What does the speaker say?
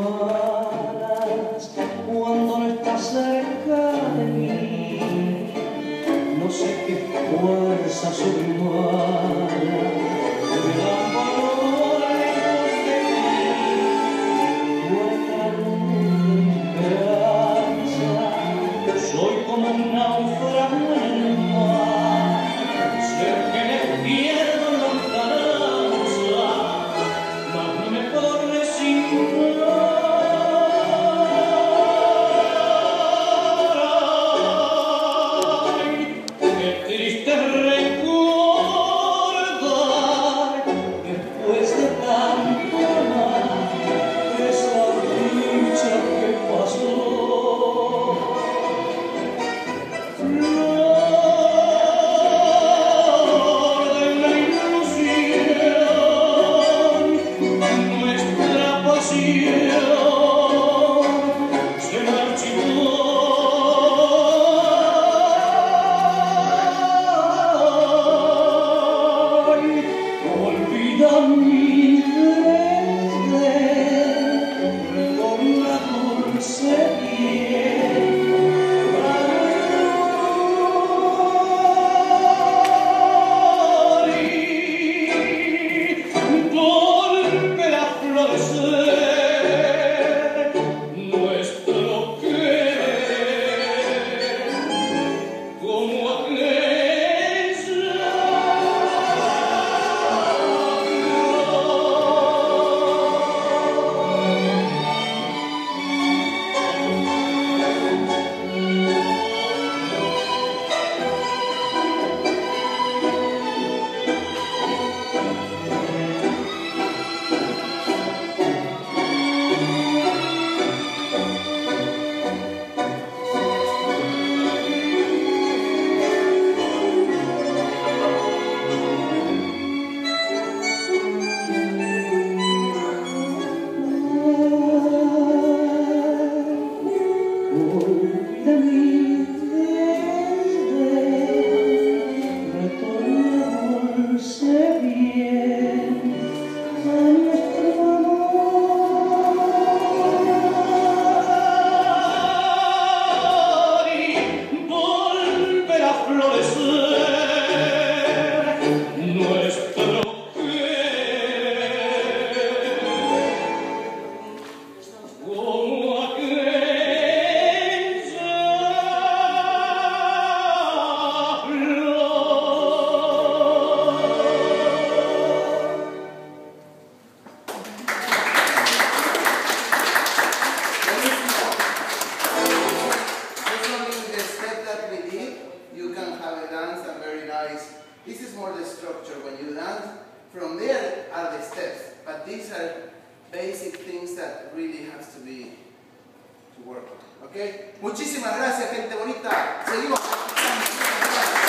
malas cuando no estás cerca de mí. No sé qué fuerza sobrehumana me dan por lejos de ti. Tú eres la luz de mi esperanza. Soy como un náufrago en el mar. Sé que me pierdo en lontananza, mas no me puedo resignar. Ay, qué triste recordar, después de tanto amar, esa dicha que pasó. This is more the structure when you dance. From there are the steps, but these are basic things that really has to be to work on. Okay? Muchísimas gracias, gente bonita. Seguimos.